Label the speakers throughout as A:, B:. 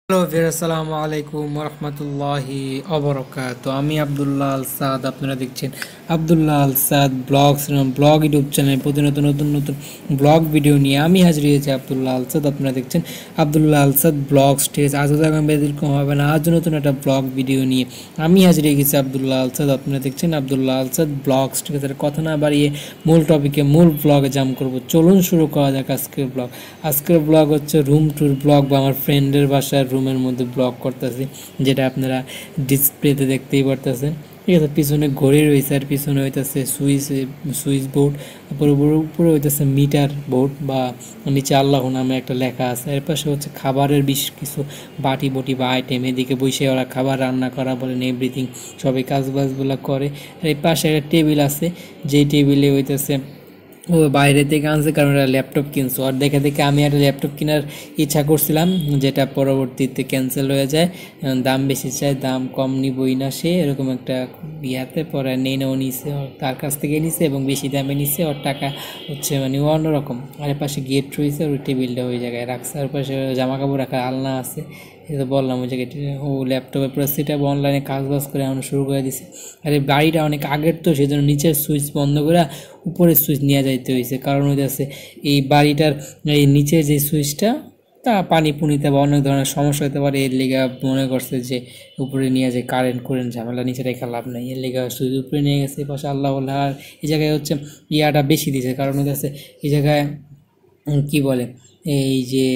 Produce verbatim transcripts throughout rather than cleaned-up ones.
A: Hello viewer, আসসালামু আলাইকুম রহমতুল্লাহি অবরকাতুহু। আমি আব্দুল্লাহ আল সাদ, আপনারা দেখছেন Abdullah Al Saad vlogs vlog YouTube channel. প্রতিনিয়ত নতুন নতুন ব্লগ ভিডিও নিয়ে আমি হাজির হয়েছি আব্দুল্লাহ আল সাদ। আপনারা দেখছেন আব্দুল্লাহ আল সাদ ব্লগস। ঠিক আছে, আজও আগামী এরকম হবে না, আজও নতুন একটা ব্লগ ভিডিও নিয়ে আমি হাজির হয়ে গেছি আব্দুল্লাহ আল সাদ। আপনারা দেখছেন আব্দুল্লাহ আল সাদ ব্লগস। ঠিক আছে, কথা না বাড়িয়ে মূল টপিকে মূল ব্লগে জাম করব। চলুন শুরু করা যাক আজকের ব্লগ। আজকের ব্লগ হচ্ছে রুম ট্যুর ব্লগ, বা আমার ফ্রেন্ডের বাসার রুমের মধ্যে ব্লগ করতেছি, যেটা আপনারা ডিসপ্লেতে দেখতেই পারতেছেন। ঠিক আছে, পিছনে ঘড়ি রয়েছে, আর পিছনে হইতেছে সুইচ সুইচ বোর্ড, উপরে উপরে হইতেছে মিটার বোর্ড, বা নিচে আল্লাহ নামে একটা লেখা আছে। এর পাশে হচ্ছে খাবারের বেশ কিছু বাটি বটি বা আইটেম, এদিকে বসে ওরা খাবার রান্না করা বলেন এভরিথিং সবাই কাজ বাজগুলো করে। আর এই পাশে একটা টেবিল আছে, যেই টেবিলে হইতেছে ও বাইরে থেকে আনছে, কারণ ওরা ল্যাপটপ কিনছে। আর দেখে দেখে আমি একটা ল্যাপটপ কেনার ইচ্ছা করছিলাম, যেটা পরবর্তীতে ক্যান্সেল হয়ে যায়। দাম বেশি চাই, দাম কম নিবই না সে, এরকম একটা ইয়াতে পরে নেই না, ও নিছে তার কাছ থেকে নিছে এবং বেশি দামে নিছে। ওর টাকা হচ্ছে মানে অন্যরকম। আর এর পাশে গেট রয়েছে, ওই টেবিলটা ওই জায়গায় রাখছে। আর পাশে জামা কাপড় রাখার আলনা আছে, এটা বললাম ওই জায়গায়। ও ল্যাপটপে পুরো সেট আপ অনলাইনে কাজ বাজ করে এখন শুরু করে দিছে। আর এই বাড়িটা অনেক আগের, তো সেই জন্য নিচের সুইচ বন্ধ করে উপরের সুইচ নিয়ে যাইতে হয়েছে। কারণ হইতেছে এই বাড়িটার এই নিচের যে সুইচটা, তা পানি পুনিতে বা অনেক ধরনের সমস্যা হতে পারে। এর লেগা মনে করছে যে উপরে নিয়ে যায় কারেন্ট করেন ঝামেলা, নিচে রেখা লাভ নেই, এর লেগা সুইচ উপরে নিয়ে গেছে। পাশে আল্লাহ বলে। আর এই জায়গায় হচ্ছে ইয়াটা বেশি দিয়েছে, কারণ হইতেছে এই জায়গায় কি বলে এই যে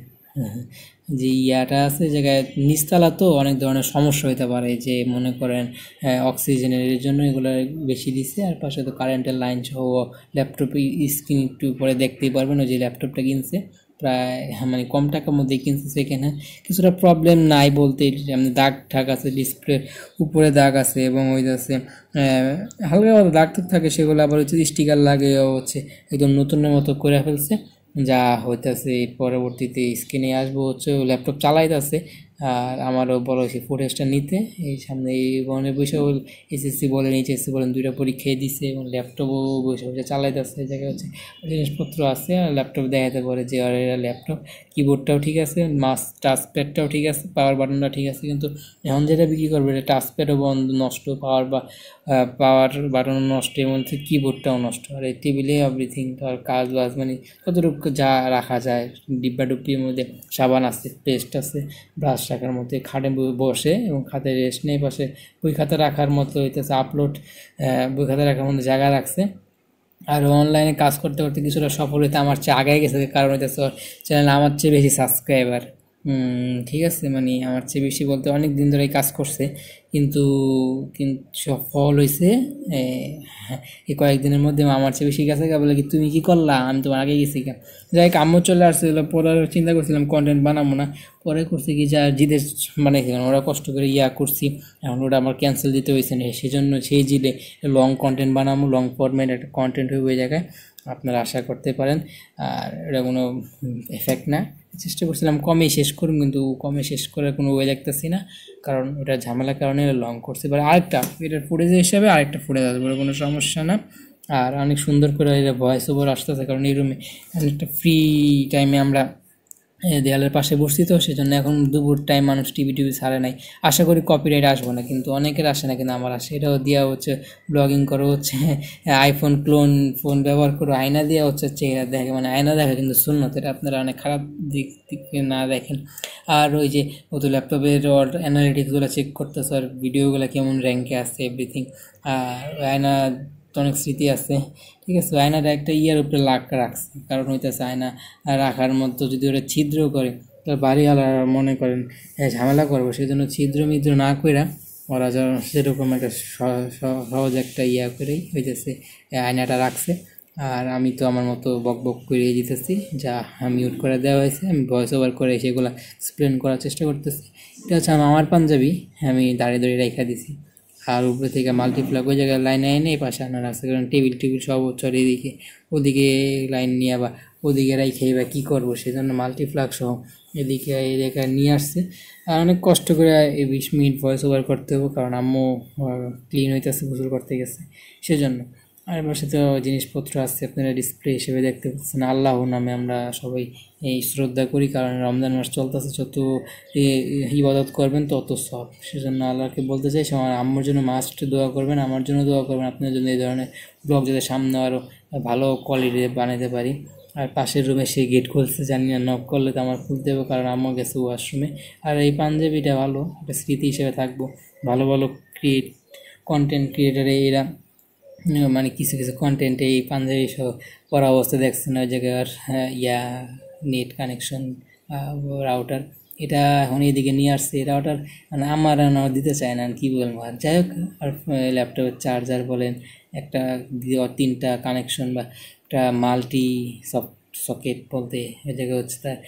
A: যে ইয়াটা আছে জায়গায় নিচতলা, তো অনেক ধরনের সমস্যা হতে পারে, যে মনে করেন অক্সিজেনের জন্য এগুলো বেশি দিচ্ছে। আর পাশে তো কারেন্টের লাইন সহ ল্যাপটপ স্ক্রিন একটু পরে দেখতেই পারবেন। ওই যে ল্যাপটপটা কিনছে প্রায় মানে কম টাকার মধ্যে কিনছে, সেখানে কিছুটা প্রবলেম নাই বলতে, এমনি দাগ ঠাক আছে, ডিসপ্লে উপরে দাগ আছে, এবং ওই আছে হালকা দাগ থাকে, সেগুলো আবার হচ্ছে স্টিকার লাগে হচ্ছে একদম নতুনের মতো করে ফেলছে। যা হইতেছে পরবর্তীতে স্ক্রিনে আসবো হচ্ছে ল্যাপটপ চালাইতেছে। আর আমারও বড় হয়েছে ফুটেজটা নিতে। এই সামনে এই বনে বসে এসএসসি বলেন এইচএসসি বলেন দুইটা পরীক্ষায় দিছে, এবং ল্যাপটপও বসে বসে চালাইতেছে। এই জায়গায় হচ্ছে জিনিসপত্র আছে, আর ল্যাপটপ দেখাতে পারে যে আর এরা ল্যাপটপ, কিবোর্ডটাও ঠিক আছে, মাউস টাচপ্যাডটাও ঠিক আছে, পাওয়ার বাটনটা ঠিক আছে। কিন্তু এখন যেটা বিক্রি করবে এটা টাচপ্যাডও বন্ধ, নষ্ট, পাওয়ার বা পাওয়ার বাটনও নষ্ট, এবং কিবোর্ডটাও নষ্ট। আর এই টেবিলে এভরিথিং আর কাজ বাজ মানে কতটুকু যা রাখা যায়, ডিব্বা ডুব্বির মধ্যে সাবান আছে, পেস্ট আছে, ব্রাশ রাখার মধ্যে খাটে বসে, এবং খাতে রেস্ট নেই। পাশে বই খাতা রাখার মতো হইতেছে আপলোড, বই খাতা রাখার মধ্যে জায়গা রাখছে। আর অনলাইনে কাজ করতে করতে কিছুটা সফল হইতে আমার চেয়ে আগে গেছে, কারণ হইতেছে চ্যানেল আমার চেয়ে বেশি সাবস্ক্রাইবার। ঠিক আছে, মানে আমার চেয়ে বেশি বলতে অনেক দিন ধরেই কাজ করছে, কিন্তু কিন্তু সফল হয়েছে এই কয়েকদিনের মধ্যে। আমার চেয়ে বেশি গেছে, বলে কি তুমি কি করলা, আমি তোমার আগে গেছি কেন। যাই আম্মু চলে আসছিল, পরে চিন্তা করছিলাম কন্টেন্ট বানাবো না, পরে করছি কি যা জিদের বানাইছিলাম, ওরা কষ্ট করে ইয়া করছি, এখন ওটা আমার ক্যান্সেল দিতে হয়েছে না, সেই জন্য সেই জিলে লং কন্টেন্ট বানাবো, লং ফরম্যাট একটা কন্টেন্ট হয়ে ওই জায়গায় আপনারা আশা করতে পারেন। আর এটা কোনো এফেক্ট না, চেষ্টা করছিলাম কমে শেষ করুন, কিন্তু কমে শেষ করার কোনো ওয়ে দেখতেছি না, কারণ ওটা ঝামেলার কারণে লং করছে। এবার আরেকটা এটার ফুটেজ হিসাবে আরেকটা ফুটেজ আসবে, কোনো সমস্যা না। আর অনেক সুন্দর করে এটা ভয়েস ওভার আসতেছে, কারণ এই রুমে অনেকটা ফ্রি টাইমে আমরা দেয়ালের পাশে বসছি, তো সেজন্য এখন দুপুর টাইম মানুষ টিভি টিভি ছাড়ে নাই। আশা করি কপিরাইট আসবো না, কিন্তু অনেকের আসে না, কিন্তু আমার আসে। এটাও দেওয়া হচ্ছে ব্লগিং করো হচ্ছে আইফোন ক্লোন ফোন ব্যবহার করো, আয়না দেওয়া হচ্ছে চেহারা দেখে, মানে আয়না দেখা কিন্তু সুন্নত, এটা আপনারা অনেক খারাপ দিক থেকে না দেখেন। আর ওই যে ও তো ল্যাপটপের ওর অ্যানালিটিক্সগুলো চেক করতেছে, আর ভিডিওগুলো কেমন র্যাঙ্কে আছে এভরিথিং। আর আয়না অনেক স্মৃতি আছে। ঠিক আছে, আয়নাটা একটা ইয়ার উপরে লাখ রাখছে, কারণ হইতেছে আয়না রাখার মতো যদি ওরা ছিদ্র করে তাহলে বাড়িওয়ালা মনে করেন ঝামেলা করবো, সেই জন্য ছিদ্র মিদ্র না করে ওরা সেরকম একটা সহজ একটা ইয়া করেই হইতেছে আয়নাটা রাখছে। আর আমি তো আমার মতো বক বক করে দিতেছি, যা মিউট করে দেওয়া হয়েছে, আমি ভয়েস ওভার করে সেগুলো এক্সপ্লেন করার চেষ্টা করতেছি। এটা হচ্ছে আমার পাঞ্জাবি, আমি দাঁড়িয়ে দাঁড়িয়ে রেখা দিছি। আর উপরে থেকে মাল্টিপ্লাগ ওই জায়গায় লাইনে এনে এই পাশে আনার রাখছে, কারণ টেবিল টেবিল সব চড়ে এদিকে ওদিকে লাইন নিয়ে বা ওদিকে রাইখে বা কী করবো, সেই জন্য মাল্টিপ্লাগ সহ এদিকে এই জায়গায় নিয়ে আসছে। আর অনেক কষ্ট করে এই বিশ মিনিট ভয়েস ওভার করতে হবে, কারণ আম্মু ক্লিন হইতেছে, গোসল করতে গেছে সেজন্য। আর পাশে তো জিনিসপত্র আছে আপনারা ডিসপ্লে হিসেবে দেখতে পাচ্ছেন। আল্লাহ নামে আমরা সবাই এই শ্রদ্ধা করি, কারণ রমজান মাস চলতেছে, যত ইবাদত করবেন তত সব। সেজন্য আল্লাহকে বলতে চাই সবার আম্মুর জন্য মাস্ট দোয়া করবেন, আমার জন্য দোয়া করবেন, আপনার জন্য এই ধরনের ব্লগ যাতে সামনে আরও ভালো কোয়ালিটি বানাতে পারি। আর পাশের রুমে সেই গেট খুলছে, জানি না নক করলে তো আমার খুলতে হবে, কারণ আম্মু গেছে ওয়াশরুমে। আর এই পাঞ্জাবিটা ভালো, একটা স্মৃতি হিসেবে থাকবো। ভালো ভালো ক্রিয়েট কন্টেন্ট ক্রিয়েটারে এরা মানে কিছু কিছু কন্টেন্টে এই পাঞ্জাবি সহ পরা অবস্থা দেখছেন ওই জায়গার ইয়া নেট কানেকশন রাউটার, এটা এখন এইদিকে নিয়ে আসছে। এই রাউটার মানে আমার আমার দিতে চায় না, কি বলবো। আর যাই হোক, আর ল্যাপটপের চার্জার বলেন, একটা তিনটা কানেকশন বা একটা মাল্টি সফট সকেট বলতে এই জায়গায় হচ্ছে তার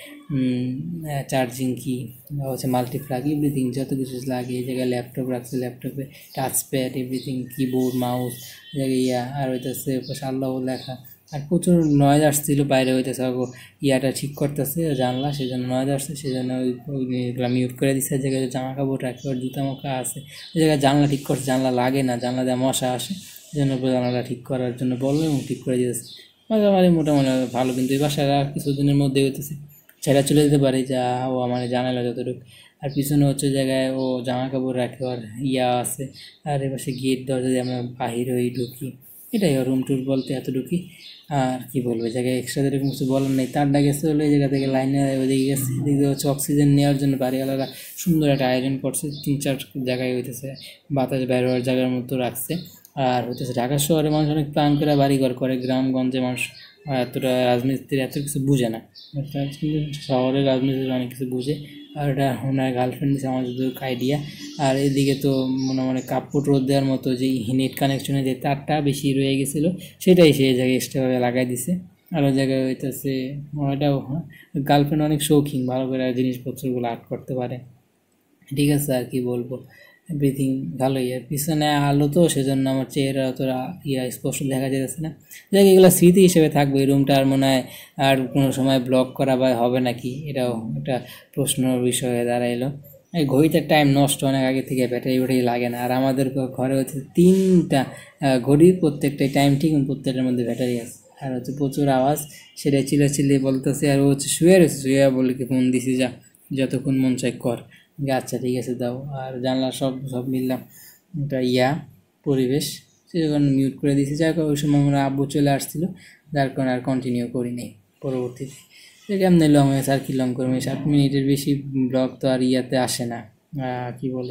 A: চার্জিং কি বা হচ্ছে মাল্টিপ্লাগ এভরিথিং যত কিছু লাগে এই জায়গায় ল্যাপটপ রাখছে, ল্যাপটপে টাচপ্যাড এভরিথিং, কিবোর্ড মাউস জায়গায় ইয়া। আর হইতেছে আল্লাহ লেখা। আর প্রচুর নয়েজ আসছিল বাইরে, হইতেছে ইয়াটা ঠিক করতেছে জানলা, সেই জন্য নয়েজ আসছে, সেই জন্য ওইগুলো মিউট করে দিচ্ছে। জায়গায় জামা কাপড় রাখে ওর জুতা মোকা আছে, ওই জায়গায় জানলা ঠিক করছে, জানলা লাগে না, জানলা দিয়ে মশা আসে, সেই জন্য জানলাটা ঠিক করার জন্য বললো এবং ঠিক করে দিয়েছে। মাঝামাঝি মোটামুটি ভালো, কিন্তু এই বাসায় কিছুদিনের মধ্যে হইতেছে ছেড়া চলে যেতে পারে, যা ও আমার জানালো যতটুকু। আর পিছনে হচ্ছে জায়গায় ও জামা কাপড় রাখে, ওর ইয়া আছে। আর এ পাশে গেট দরজা দিয়ে আমরা বাহির হয়ে ঢুকি, এটাই ওর রুম টুর বলতে এতটুকুই। আর কি বলবো, এই জায়গায় এক্সট্রা এরকম কিছু বলার নেই। তারটা গেছে হলো এই জায়গা থেকে লাইনে ওইদিকে গেছে, এদিকে হচ্ছে অক্সিজেন নেওয়ার জন্য বাড়িওয়ালারা সুন্দর একটা আয়োজন করছে, তিন চার জায়গায় হইতেছে বাতাস বের হওয়ার জায়গার মতো রাখছে। আর হইতেছে ঢাকা শহরে মানুষ অনেক প্ল্যান করে বাড়িঘর করে, গ্রামগঞ্জে মানুষ এতটা রাজনীতির এত কিছু বুঝে না, কিন্তু শহরের রাজনীতির অনেক কিছু বুঝে। আর এটা ওনার গার্লফ্রেন্ড দিচ্ছে আমার যতটুকু আইডিয়া। আর এদিকে তো মনে মনে কাপড় রোদ দেওয়ার মতো যে নেট কানেকশনের যে তারটা বেশি রয়ে গেছিলো, সেটাই সেই জায়গায় এক্সট্রাভাবে লাগাই দিছে। আর ওই জায়গায় হইতেছে ওটাও গার্লফ্রেন্ড অনেক শৌখিন, ভালো করে জিনিসপত্রগুলো আর্ট করতে পারে, ঠিক আছে। আর কি বলবো, এভরিথিং ভালোই। আর পিছনে আলো তো সেজন্য আমার চেহারা অতটা ইয়া স্পষ্ট দেখা যাচ্ছে না। যাই এগুলো স্মৃতি হিসেবে থাকবে। এই রুমটা আর মনে হয় আর কোনো সময় ব্লগ করা বা হবে নাকি, এটাও একটা প্রশ্নের বিষয় হয়ে দাঁড়াইলো। এই ঘড়িটার টাইম নষ্ট অনেক আগে থেকে, ব্যাটারি ব্যাটারি লাগে না। আর আমাদের ঘরে হচ্ছে তিনটা ঘড়ি, প্রত্যেকটাই টাইম ঠিক, প্রত্যেকটার মধ্যে ব্যাটারি আছে। আর হচ্ছে প্রচুর আওয়াজ, সেটা চিল্লা চিল্লিয়ে বলতেছে। আর ও হচ্ছে শুয়ে রয়েছে, শুয়ে বলে কি ফোন দিছি যা যতক্ষণ মন চাই কর, আচ্ছা ঠিক আছে দাও। আর জানলা সব সব মিললাম একটা ইয়া পরিবেশ, সেই কারণে মিউট করে দিয়েছি। যার কারণে ওই সময় মনে আব্বু চলে আসছিলো, যার কারণে আর কন্টিনিউ করি নাই পরবর্তীতে। কেমনি লং হয়েছে আর কি লং করবে, সাত মিনিটের বেশি ব্লগ তো আর ইয়াতে আসে না, কি বলে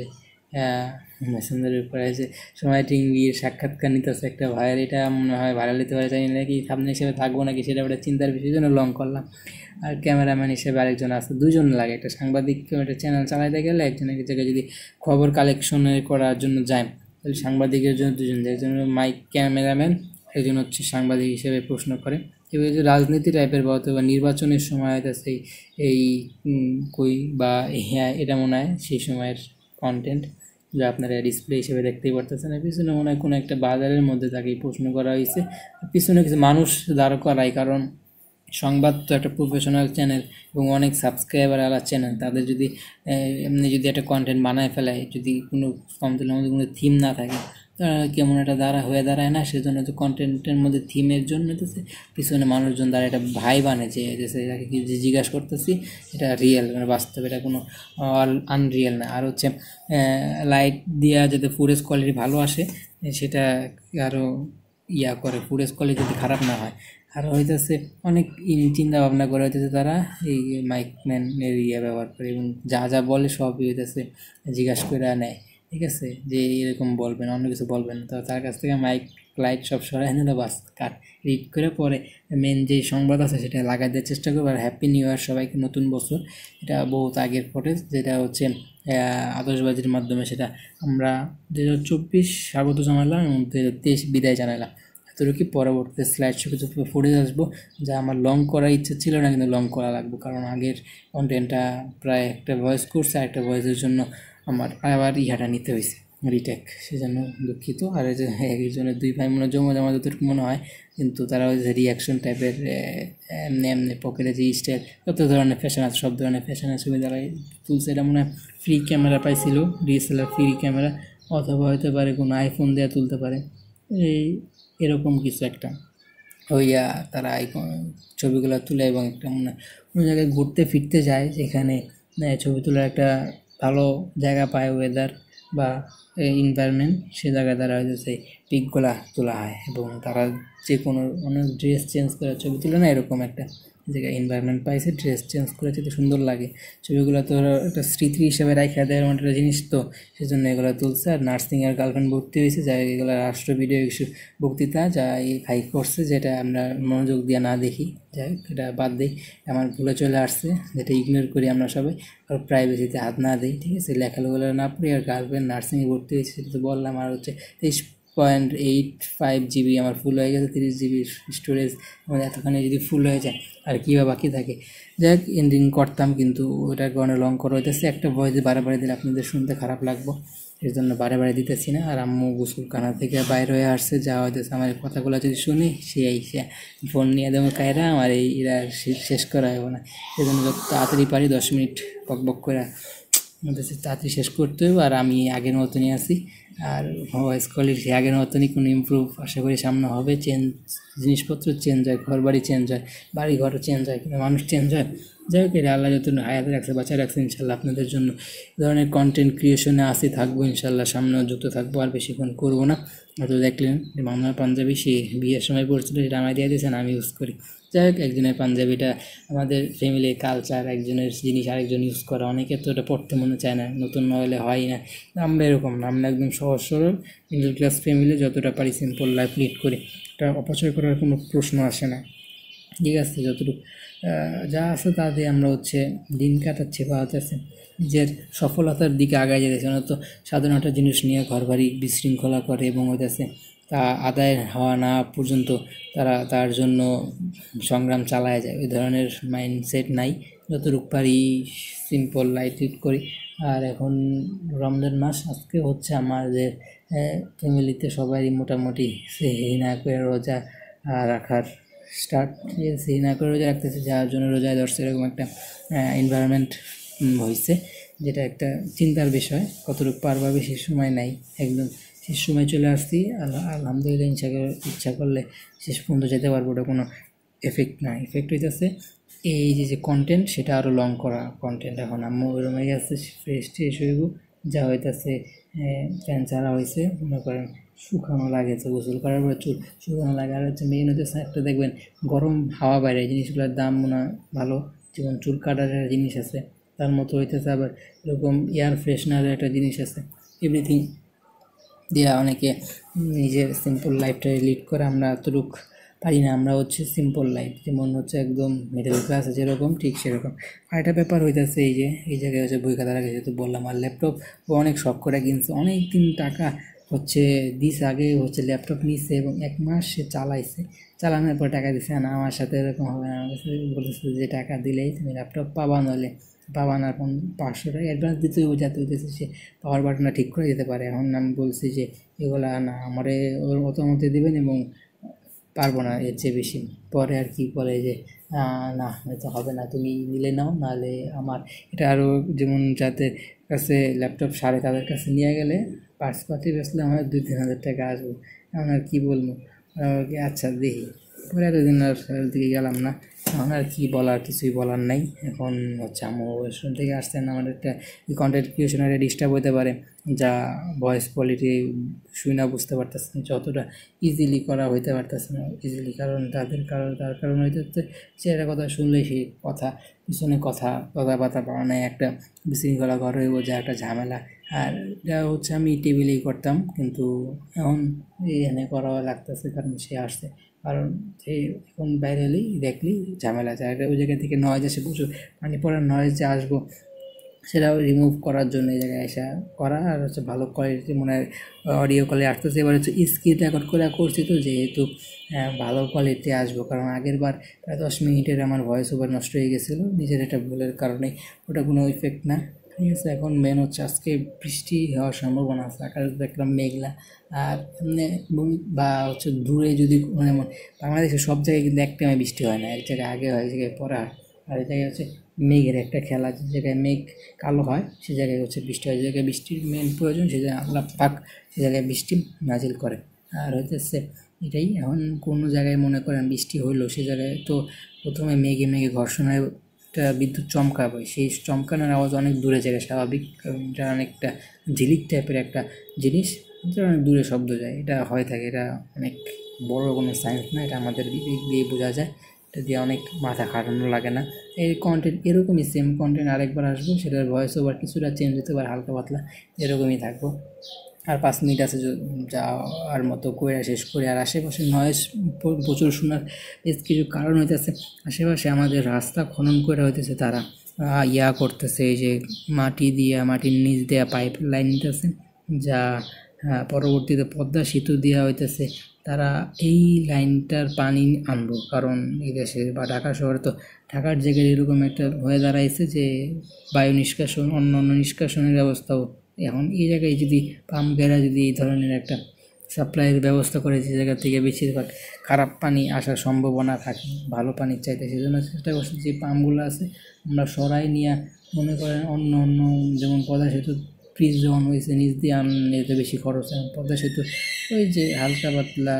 A: মেসেঞ্জারের উপরে আছে সময় টিঙ্গির সাক্ষাৎকার নিতেছে একটা ভাইয়ের, এটা মনে হয় ভাইরাল হতে পারে, জানি নাকি সামনে হিসেবে থাকবো নাকি সেটা একটা চিন্তার বিষয়, জন্য লং করলাম। আর ক্যামেরাম্যান হিসেবে আরেকজন আছে, দুজন লাগে। একটা সাংবাদিক একটা চ্যানেল চালাইতে গেলে একজন এক জায়গায় যদি খবর কালেকশনে করার জন্য যায়, তাহলে সাংবাদিকের জন্য দুজন যায়, একজন মাইক ক্যামেরাম্যান, একজন হচ্ছে সাংবাদিক হিসেবে প্রশ্ন করে। এবার যে রাজনীতি টাইপের বা অথবা নির্বাচনের সময় হয়তো এই কই বা হ্যাঁ এটা মনে হয় সেই সময়ের কন্টেন্ট, যা আপনারা ডিসপ্লে হিসেবে দেখতেই পারতেছেন। পিছনে মনে হয় কোনো একটা বাজারের মধ্যে তাকে প্রশ্ন করা হয়েছে, পিছনে কিছু মানুষ দাঁড় করায়, কারণ সংবাদ তো একটা প্রফেশনাল চ্যানেল এবং অনেক সাবস্ক্রাইবার আলাদা চ্যানেল, তাদের যদি এমনি যদি একটা কন্টেন্ট বানায় ফেলায়, যদি কোনো কন্টেন্টের মধ্যে কোনো থিম না থাকে, তারা কেমন একটা দ্বারা হয়ে দাঁড়ায় না, সেজন্য তো কন্টেন্টের মধ্যে থিমের জন্য হতেছে পিছনে মানুষজন দ্বারা একটা ভাই বানিয়েছে, এটাকে কি জিজ্ঞাসা করতেছি এটা রিয়েল মানে বাস্তব, এটা কোনো আনরিয়েল না। আর হচ্ছে লাইট দেওয়া যাতে ফুটেজ কোয়ালিটি ভালো আসে, সেটা আরও ইয়া করে, ফুটেজ কোয়ালিটি যদি খারাপ না হয়। আর হইতেছে অনেক চিন্তা ভাবনা করে হইতেছে তারা এই মাইকম্যানের ইয়ে ব্যবহার করে, এবং যা যা বলে সবই হইতেছে জিজ্ঞাসা করে নেয়, ঠিক আছে, যে এরকম বলবেন অন্য কিছু বলবেন না। তো তার কাছ থেকে মাইক লাইট সব সরাই নিল, বাস কাট রিড করে পরে মেন যে সংবাদ আছে সেটা লাগাই দেওয়ার চেষ্টা করবো। আর হ্যাপি নিউ ইয়ার সবাইকে, নতুন বছর। এটা বহুত আগের ফুটেজ, যেটা হচ্ছে আতশবাজির মাধ্যমে সেটা আমরা দু হাজার চব্বিশ স্বাগত জানালাম এবং দু হাজার তেইশ বিদায় জানালাম। এতটুকু পরবর্তীতে স্লাইড শো কিছু ফুটেজ আসবো, যা আমার লং করার ইচ্ছা ছিল না, কিন্তু লং করা লাগবে, কারণ আগের কন্টেন্টটা প্রায় একটা ভয়েস করছে, আর একটা ভয়েসের জন্য আমার আবার ইহাটা নিতে হয়েছে রিটেক, সেজন্য দুঃখিত। আর এই যে একজনের দুই ভাই মনে জমা জমা যতটুকু মনে হয়, কিন্তু তারা ওই যে রিয়াকশন টাইপের এমনি এমনি পকেটে যে স্টাইল, যত ধরনের ফ্যাশন আছে সব ধরনের ফ্যাশনের ছবি তারা তুলছে। এটা মনে হয় ফ্রি ক্যামেরা পাইছিল, ডিএসএলআর ফ্রি ক্যামেরা, অথবা হতে পারে কোনো আইফোন দিয়ে তুলতে পারে। এই এরকম কিছু একটা হইয়া তারা ছবিগুলো তুলে এবং একটা মনে কোনো জায়গায় ঘুরতে ফিরতে যায়, যেখানে ছবি তোলার একটা ভালো জায়গা পায়, ওয়েদার বা এনভায়রনমেন্ট, সে জায়গায় তারা হয়তো সেই পিকগুলা তোলা হয় এবং তারা যে কোনো অনেক ড্রেস চেঞ্জ করে ছবি তুলে না, এরকম একটা জায়গায় এনভায়রনমেন্ট পাইছে, ড্রেস চেঞ্জ করেছে, তো সুন্দর লাগে ছবিগুলো। তো একটা স্মৃতি হিসেবে রাখা দেওয়ার মতো একটা জিনিস, তো সেজন্য এগুলো তুলছে। আর নার্সিংয়ের গার্লফ্রেন্ড ভর্তি হয়েছে, যা এগুলো রাষ্ট্র ভিডিও বক্তৃতা যা এই হাই করছে, যেটা আমরা মনোযোগ দিয়ে না দেখি, যাই এটা বাদ দিই, আমার ভুলে চলে আসছে, যেটা ইগনোর করি আমরা সবাই, আর প্রাইভেসিতে হাত না দিই, ঠিক আছে। লেখাগুলো না পড়ি। আর গার্লফ্রেন্ড নার্সিংয়ে ভর্তি হয়েছে সেটা তো বললাম। আর হচ্ছে তেইশ পয়েন্ট এইট ফাইভ জিবি আমার ফুল হয়ে গেছে, তিরিশ জিবি স্টোরেজ আমাদের এতখানি যদি ফুল হয়ে যায় আর কী বা বাকি থাকে। যাই হোক, এন্ডিং করতাম, কিন্তু ওটার কারণে লং করা হইতেছে। একটা ভয়েস বারে বারে দিলে আপনাদের শুনতে খারাপ লাগবো, এর জন্য বারে বারে দিতেছি না। আর আম্মু গোসলখানা থেকে বাইরে হয়ে আসছে, যা হইতেছে আমার কথাগুলো যদি শুনি, সে আইসে ফোন নিয়ে দেবো কায়রা, আমার এই এরা শেষ করা হবে না। সেই জন্য যত তাড়াতাড়ি পারি দশ মিনিট বক বক করে আমাদের তাড়াতাড়ি শেষ করতে হবে। আর আমি আগের মতনই আছি, আর ভয়েস কোয়ালিটি আগের মতনই, কোনো ইমপ্রুভ আশা করি সামনে হবে। চেঞ্জ জিনিসপত্র চেঞ্জ হয়, ঘর বাড়ি চেঞ্জ হয়, বাড়ি ঘরও চেঞ্জ হয়, কিন্তু মানুষ চেঞ্জ হয়। যাই হোক, এটা আল্লাহ যত হায়াতে রাখছে, বাঁচায় রাখছে, ইনশাল্লাহ আপনাদের জন্য এ ধরনের কন্টেন্ট ক্রিয়েশনে আসি থাকবো ইনশাল্লাহ, সামনেও যুক্ত থাকবো। আর বেশিক্ষণ করবো না। হয়তো দেখলেন যে মামলার পাঞ্জাবি সে বিয়ের সময় পড়ছিল, সেটা আমায় দিয়ে দিয়েছেন, আমি ইউজ করি। যাই হোক, একজনের পাঞ্জাবিটা আমাদের ফ্যামিলির কালচার, একজনের জিনিস আরেকজন ইউজ করা, অনেকে তো এটা পড়তে মনে চায় না, নতুন না হলে হয় না। আমরা এরকম না, আমরা একদম সহজ সরল মিডল ক্লাস ফ্যামিলি, যতটা পারি সিম্পল লাইফ লিড করি, এটা অপচয় করার কোনো প্রশ্ন আসে না, ঠিক আছে। যতটুকু যা আছে তা দিয়ে আমরা হচ্ছে দিন কাটাচ্ছি বা হচ্ছে নিজের সফলতার দিকে আগায় যেতেছে। তো সাধারণ একটা জিনিস নিয়ে ঘর বাড়ি বিশৃঙ্খলা করে এবং হইতেছে তা আদায় হওয়া না পর্যন্ত তারা তার জন্য সংগ্রাম চালায় যায়, ওই ধরনের মাইন্ডসেট নাই। যতটুকু পারি সিম্পল লাইফ লিড করি। আর এখন রমজান মাস, আজকে হচ্ছে আমাদের ফ্যামিলিতে সবাই মোটামুটি সেই না করে রোজা রাখার স্টার্ট, সেই না করে রোজা রাখতেছে, যার জন্য রোজায় ধরছে, এরকম একটা এনভায়রনমেন্ট হয়েছে, যেটা একটা চিন্তার বিষয়। কতটুকু পারবা, বেশি সময় নাই, একদম শেষ সময় চলে আসছি। আল্লাহ আলহামদুলিল্লাহ, ইচ্ছা ইচ্ছা করলে শেষ পর্যন্ত যেতে পারবো, ওটা কোনো এফেক্ট না। এফেক্ট হইতেছে এই যে যে কন্টেন্ট, সেটা আরও লং করা কন্টেন্ট। এখন আম্মু ওই রুমে গেছে, ফ্রেশ ট্রেশ হইব, যা হইতেছে ফ্যান ছাড়া হয়েছে, মনে করেন শুকানো লাগেছে, গোসল করার পরে চুল শুকানো লাগে। আর হচ্ছে মেইন হচ্ছে একটা দেখবেন গরম হাওয়া বাইরে, জিনিসগুলোর দাম মনে ভালো, যেমন চুল কাটার একটা জিনিস আছে, তার মতো হইতেছে আবার এরকম এয়ার ফ্রেশনারের একটা জিনিস আছে। এভরিথিং দিয়া অনেকে নিজের সিম্পল লাইফটা লিড করে, আমরা এতটুক পারি না। আমরা হচ্ছে সিম্পল লাইফ, যেমন হচ্ছে একদম মিডল ক্লাস যেরকম, ঠিক সেরকম। আর একটা ব্যাপার হইতেছে এই যে এই জায়গায় হচ্ছে বই খাতা রাখে, যেহেতু বললাম। আর ল্যাপটপ অনেক শখ করে কিনছে, অনেক দিন টাকা হচ্ছে দিস আগে হচ্ছে ল্যাপটপ নিচ্ছে এবং এক মাস সে চালাইছে, চালানোর পর টাকা দিচ্ছে না। আমার সাথে এরকম হবে না, আমার কাছে বলেছে যে টাকা দিলেই তুমি ল্যাপটপ পাবা, নইলে পাবা না। এখন পাঁচশো টাকা অ্যাডভান্স দিতে হইব, যাতে হইতেছে সে পাওয়ার বাটনটা ঠিক করে দিতে পারে। এখন আমি বলছি যে এগুলা না, আমারে ওর মতো মতো দেবেন এবং পারবো না এর চেয়ে বেশি। পরে আর কি বলে যে না, হয়তো হবে না, তুমি নিলে নাও, নাহলে আমার এটা আরও, যেমন যাদের কাছে ল্যাপটপ সাড়ে, তাদের কাছে নিয়ে গেলে পার্টস পাতি বেসলে আমার দুই তিন হাজার টাকা আসবো। এখন আর কী বলবো, আচ্ছা দেখি। পরে এতদিন আর দিকে গেলাম না, এখন আর কী বলার, কিছুই বলার নাই। এখন হচ্ছে আমি ওয়েস্টার্ন থেকে আসছেন, আমার একটা কন্টেন্ট ক্রিয়েশনের ডিস্টার্ব হতে পারে, যা ভয়েস কোয়ালিটি শুই না বুঝতে পারতেছে না, যতটা ইজিলি করা হইতে পারতেছে না ইজিলি, কারণ তাদের কারণ তার কারণ হইতে সে একটা কথা শুনলেই সেই কথা পিছনে কথা কথাবার্তা বানায়, একটা বিশৃঙ্খলা ঘর হইব, যা একটা ঝামেলা। আর এটা হচ্ছে আমি টেবিলেই করতাম, কিন্তু এখন এখানে করা লাগতেছে, কারণ সে আসছে। কারণ সে এখন বাইরে হলেই দেখলি ঝামেলা আছে, আর ওই জায়গা থেকে নয়েজ আসে প্রচুর, পানি পড়ার নয়েজ যে আসবো, সেটাও রিমুভ করার জন্য এই জায়গায় এসে করা। আর হচ্ছে ভালো কোয়ালিটি মনে হয় অডিও কলে আসতেছে, এবার হচ্ছে স্ক্রিন রেকর্ড করে করছি, তো যেহেতু ভালো কোয়ালিটি আসবো, কারণ আগের বার প্রায় দশ মিনিটের আমার ভয়েস ওভার নষ্ট হয়ে গেছিলো নিজের একটা ভুলের কারণে, ওটা কোনো ইফেক্ট না, ঠিক আছে। এখন মেন হচ্ছে আজকে বৃষ্টি হওয়ার সম্ভাবনা আছে, আকাশ দেখলাম মেঘলা। আর এমনি বা হচ্ছে দূরে যদি মানে বাংলাদেশের সব জায়গায় কিন্তু এক টাইমে বৃষ্টি হয় না, এক জায়গায় আগে হয়, এক জায়গায় পরে হয়। আর এই জায়গায় হচ্ছে মেঘের একটা খেলা, যে জায়গায় মেঘ কালো হয় সে জায়গায় হচ্ছে বৃষ্টি হয়, যে জায়গায় বৃষ্টির মেন প্রয়োজন সে জায়গায় আল্লাহ পাক সে জায়গায় বৃষ্টি নাজিল করে। আর হচ্ছে
B: এটাই। এখন কোনো জায়গায় মনে করেন বৃষ্টি হইলো, সে জায়গায় তো প্রথমে মেঘে মেঘে ঘর্ষণের একটা বিদ্যুৎ চমকাবে, সেই চমকানোর আওয়াজ অনেক দূরে যায়, স্বাভাবিক, কারণ এটা অনেকটা ঝিলিক টাইপের একটা জিনিস, এটা অনেক দূরে শব্দ যায়, এটা হয়ে থাকে। এটা অনেক বড় কোনো সায়েন্স না, এটা আমাদের বিবেক দিয়ে বোঝা যায়, এটা দিয়ে অনেক মাথা খাটানো লাগে না। এই কন্টেন্ট এরকমই, সেম কন্টেন্ট আরেকবার আসবো, সেটার ভয়েস ওভার কিছুটা চেঞ্জ হতে পারে, হালকা পাতলা এরকমই থাকবো। আর পাঁচ মিনিট আছে যাওয়ার মতো করে শেষ করে। আর আশেপাশে নয়েজ প্রচুর শোনার বেশ কিছু কারণ হইতেছে, আশেপাশে আমাদের রাস্তা খনন করে হইতেছে, তারা ইয়া করতেছে, এই যে মাটি দিয়া, মাটির নিচ দেওয়া পাইপ লাইন নিতেছে, যা পরবর্তীতে পদ্মা সেতু দেওয়া হইতেছে। তারা এই লাইনটার পানি আনবো, কারণ এই দেশে বা ঢাকা শহরে তো, ঢাকার জায়গায় এরকম একটা হয়ে দাঁড়াইছে যে বায়ু নিষ্কাশন, অন্য অন্য নিষ্কাশনের ব্যবস্থাও এখন এই জায়গায় যদি পাম্প গেরা যদি এই ধরনের একটা সাপ্লাইয়ের ব্যবস্থা করে, যে জায়গা থেকে বেশিরভাগ খারাপ পানি আসার সম্ভাবনা থাকে ভালো পানির চাইতে, সেজন্য চেষ্টা করছি যে পাম্পগুলো আছে আমরা সরাই নিয়ে, মনে করেন অন্য অন্য যেমন পদ্মা সেতু ব্রিজ যখন হয়েছে নিচ দিয়ে আনতে বেশি খরচ, এখন পদ্মা সেতু ওই যে হালকা পাতলা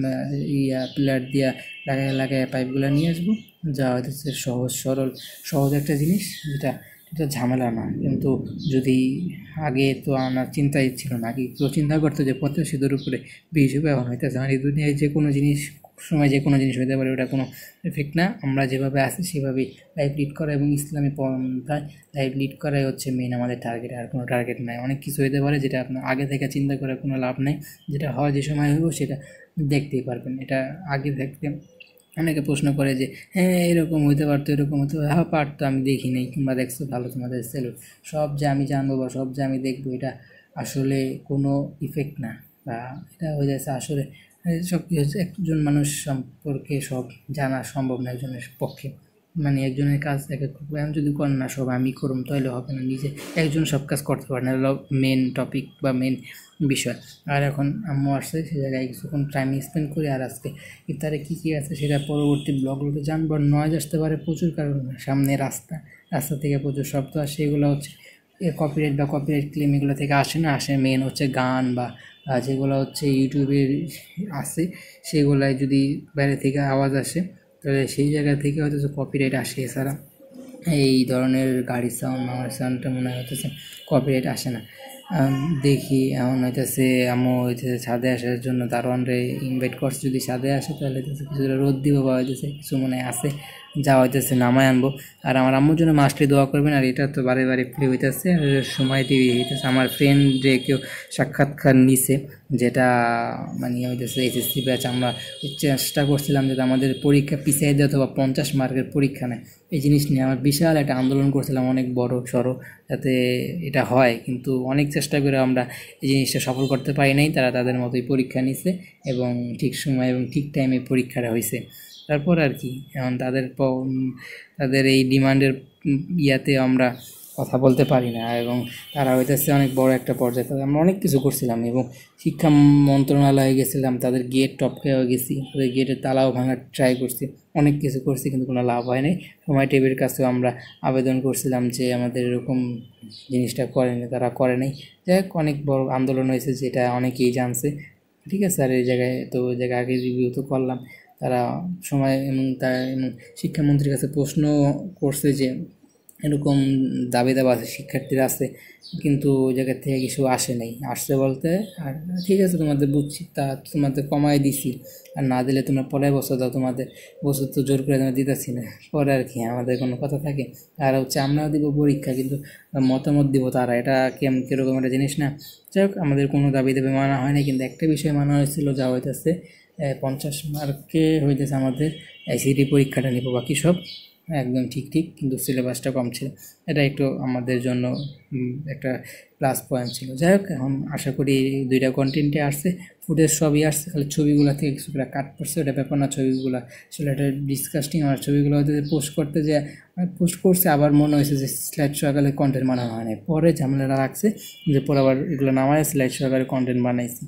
B: ইয়া প্লেয়ার দিয়া লাগায় লাগায় পাইপগুলো নিয়ে আসবো, যা হইতেছে সহজ সরল সহজ একটা জিনিস, যেটা এটা ঝামেলা না। কিন্তু যদি আগে তো আমার চিন্তাই ছিল না, আগে কেউ চিন্তা করতো যে পদ্মা সেতুর উপরে ব্রিজ হবে, এখন হইতেছে মানে দুনিয়ায় যে কোনো জিনিস সময় যে কোনো জিনিস হতে পারে, ওটা কোনো এফেক্ট না। আমরা যেভাবে আছি সেভাবেই লাইফ লিড করা এবং ইসলামী পন্থায় লাইফ লিড করাই হচ্ছে মেন আমাদের টার্গেট, আর কোনো টার্গেট নাই। অনেক কিছু হতে পারে যেটা আপনার আগে থেকে চিন্তা করার কোনো লাভ নেই, যেটা হয় যে সময় হইব সেটা দেখতেই পারবেন। এটা আগে দেখতে অনেকে প্রশ্ন করে যে হ্যাঁ এরকম হইতে পারতো, এরকম হতে হ্যাঁ পারতো, আমি দেখি নাই কিংবা দেখছো, ভালো, তোমাদের সেলুট। সব যে আমি জানবো বা সব যে আমি দেখবো, এটা আসলে কোনো ইফেক্ট না, বা এটা হয়ে যাচ্ছে আসলে সব কি হচ্ছে, একজন মানুষ সম্পর্কে সব জানা সম্ভব না একজনের পক্ষে, মানে একজনের কাজ এক এক আমি যদি করেন না সব আমি করুম তাহলে হবে না, নিজে একজন সব কাজ করতে পারে না, হলো মেন টপিক বা মেন বিষয়। আর এখন আম্মু আসছে, সে জায়গায় কিছুক্ষণ টাইম স্পেন্ড করি। আর আজকে ইফতারে কী কী আছে সেটা পরবর্তী ব্লগগুলোতে জানবো। নয়েজ আসতে পারে প্রচুর, কারণ সামনে রাস্তা, রাস্তা থেকে প্রচুর শব্দ আসে, এগুলো হচ্ছে কপিরাইট বা কপিরাইট ক্লেম এগুলো থেকে আসে না, আসে মেন হচ্ছে গান বা যেগুলো হচ্ছে ইউটিউবের আছে, সেগুলাই যদি বাইরে থেকে আওয়াজ আসে তাহলে সেই জায়গা থেকে হয়তো কপিরাইট আসে। এছাড়া এই ধরনের গাড়ির সাউন্ড, আমার সাউন্ডটা মনে হইতেছে কপিরাইট আসে না। দেখি এখন হইতেছে আম্মু হইতেছে ছাদে আসার জন্য দারোয়ানরে ইনভাইট করছে, যদি ছাদে আসে তাহলে হইতেছে কিছুটা রোদ দিব বা হইতেছে কিছু মনে আছে যা হইতেছে নামায় আনবো। আর আমার আম্মুর জন্য মাস্টলি দোয়া করবেন। আর এটা তো বারে বারে প্লে হইতেছে, সময় টিভি হইতেছে, আমার ফ্রেন্ড যে কেউ সাক্ষাৎকার নিছে, যেটা মানে হইতেছে এইচএসসি ব্যাচ, আমরা চেষ্টা করছিলাম যাতে আমাদের পরীক্ষা পিছিয়ে দেয় অথবা পঞ্চাশ মার্কের পরীক্ষা নেয়, এই জিনিস নিয়ে আমার বিশাল একটা আন্দোলন করছিলাম, অনেক বড় সড়ো, যাতে এটা হয়। কিন্তু অনেক চেষ্টা করে আমরা এই জিনিসটা সফল করতে পারি নাই। তারা তাদের মতোই পরীক্ষা নিছে এবং ঠিক সময় এবং ঠিক টাইমে পরীক্ষাটা হয়েছে। তারপর আর কি এখন তাদের তাদের এই ডিমান্ডের ইয়াতে আমরা কথা বলতে পারি না, এবং তারা হইতেছে অনেক বড় একটা পর্যায়ে। আমরা অনেক কিছু করছিলাম এবং শিক্ষা মন্ত্রণালয়ে গেছিলাম, তাদের গেট টপকেও গেছি, তাদের গেটের তালাও ভাঙার ট্রাই করছি, অনেক কিছু করছি, কিন্তু কোনো লাভ হয় নাই। সময় টিভির কাছেও আমরা আবেদন করছিলাম যে আমাদের এরকম জিনিসটা করেনি, তারা করে নাই। যাই হোক, অনেক বড় আন্দোলন হয়েছে, যেটা অনেকেই জানছে, ঠিক আছে। আর এই জায়গায় তো ওই জায়গায় আগে রিভিউ তো করলাম, তারা সময় এবং তার শিক্ষামন্ত্রীর কাছে প্রশ্ন করছে যে এরকম দাবি দাবা আছে, শিক্ষার্থীরা আছে, কিন্তু ওই জায়গার থেকে কিছু আসে নাই। আসছে বলতে আর ঠিক আছে তোমাদের বুঝছি, তা তোমাদের কমাই দিছি, আর না দিলে তোমরা পরে বছর দাও, তোমাদের বছর তো জোর করে তোমরা দিতেছি না, পরে আর কি আমাদের কোনো কথা থাকে। আর হচ্ছে আমরাও দিব পরীক্ষা, কিন্তু মতামত দিব তারা, এটা কেমন কীরকম একটা জিনিস না। যাই হোক, আমাদের কোনো দাবি দেবে মানা হয় না, কিন্তু একটা বিষয় মানা হয়েছিল, যা হইতেছে পঞ্চাশ মার্কে হইতেছে আমাদের আইসিটি পরীক্ষাটা নিব, বাকি সব একদম ঠিক ঠিক, কিন্তু সিলেবাসটা কম ছিল, এটা একটু আমাদের জন্য একটা প্লাস পয়েন্ট ছিল। যাই হোক, এখন আশা করি দুইটা কন্টেন্টে আসছে, ফুটেজ সবই আসছে, খালি ছবিগুলো থেকে কিছুটা কাট করছে, ওটা ব্যাপার না। ছবিগুলো আসলে একটা ডিসকাস্টিং, আমার ছবিগুলো হয়তো পোস্ট করতে যে পোস্ট করছে, আবার মনে হয়েছে যে স্লাইড শো আকারে কন্টেন্ট বানানো হয় না, পরে ঝামেলাটা রাখছে যে পরে আবার এগুলো নামায় স্লাইড শো আকারে কন্টেন্ট বানাইছি,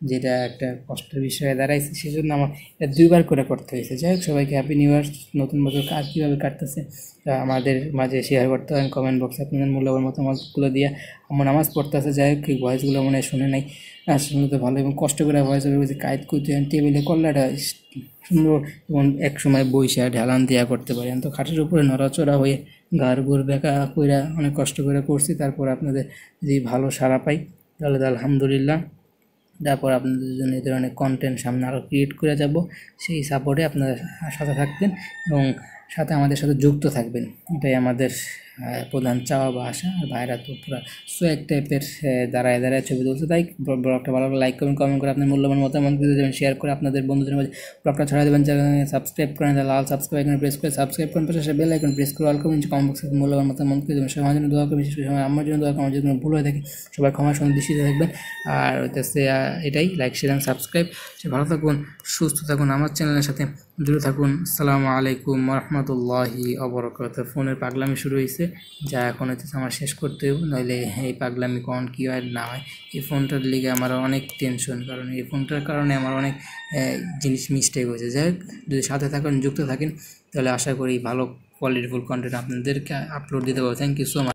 B: যেটা একটা কষ্টের বিষয়ে দাঁড়াইছে, সেজন্য আমার এটা দুইবার করে করতে হয়েছে। যাই হোক, সবাইকে হ্যাপি নিউ ইয়ার, নতুন বছর কার কীভাবে কাটতেছে আমাদের মাঝে শেয়ার করতে পারেন কমেন্ট বক্সে আপনাদের মূল্যবান মতামতগুলো দিয়ে। আমার নামাজ পড়তে আছে, যাই হোক এই ভয়েসগুলো মনে হয় শুনে নাই, আর শুনে তো ভালো, এবং কষ্ট করে ভয়েস হবে যে কায়েত করতে টেবিলে করলাটা সুন্দর, এবং এক সময় বইসা ঢালান দিয়া করতে পারেন। তো খাটের উপরে নড়াচড়া হয়ে গার গোর বেঁকা কইরা অনেক কষ্ট করে করছি, তারপর আপনাদের যদি ভালো সাড়া পাই তাহলে তো আলহামদুলিল্লাহ। তারপর আপনাদের জন্য এই ধরনের কন্টেন্ট সামনে আরও ক্রিয়েট করে যাব, সেই সাপোর্টে আপনাদের সাথে থাকবেন এবং সাথে আমাদের সাথে যুক্ত থাকবেন, এটাই আমাদের প্রধান চাওয়া বা আশা। আর ভাইরা তো পুরো সোয়াগ টাইপের দাঁড়ায় দাঁড়ায় ছবি তুলছে, তাই ব্লগটা ভালো লাইক করবেন, কমেন্ট করে আপনার মূল্যবান মতামত দিতে দেবেন, শেয়ার করে আপনাদের বন্ধুদের মাঝে ব্লগটা ছড়া দেবেন। চ্যানেলে সাবস্ক্রাইব করেন, লাল সাবস্ক্রাইব আইকনে প্রেস করে সাবস্ক্রাইব করেন, পাশে বেল আইকন প্রেস করে অল করবেন, কমেন্ট বক্সে মূল্যবান মতামত করে দেবেন। সবার জন্য দোয়া করবেন, বিশেষ করে আমার জন্য দোয়া করবেন, আমার যদি কোনো ভুল হয়ে থাকে সবাই ক্ষমার সঙ্গে দৃষ্টিতে থাকবেন। আর হইতেছে এটাই, লাইক শেয়ার অ্যান্ড সাবস্ক্রাইব। সে ভালো থাকুন, সুস্থ থাকুন, আমার চ্যানেলের সাথে জুড়ে থাকুন। আসসালামু আলাইকুম রহমতুল্লাহি অবরাকাতুহু। ফোনের পাগলামি শুরু হয়েছে, যা এখন হইতেছে আমার শেষ করতে হবে, নইলে এই পাগলামি কখন কী হয় না হয়। এই ফোনটার লিগে আমার অনেক টেনশন, কারণ এই ফোনটার কারণে আমার অনেক জিনিস মিস্টেক হয়েছে। যাই হোক, যদি সাথে থাকেন, যুক্ত থাকেন, তাহলে আশা করি ভালো কোয়ালিটিফুল কন্টেন্ট আপনাদেরকে আপলোড দিতে পারবো। Thank you so much.